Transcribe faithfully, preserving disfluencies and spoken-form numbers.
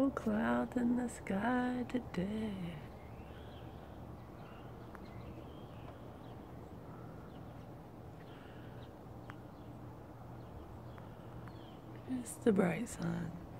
no clouds in the sky today. It's the bright sun.